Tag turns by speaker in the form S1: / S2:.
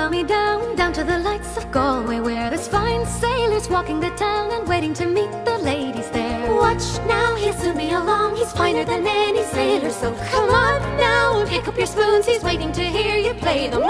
S1: Follow me down, down to the lights of Galway, where there's fine sailors walking the town and waiting to meet the ladies there. Watch now, he'll soon be along, he's finer than any sailor, so come on now, pick up your spoons, he's waiting to hear you play the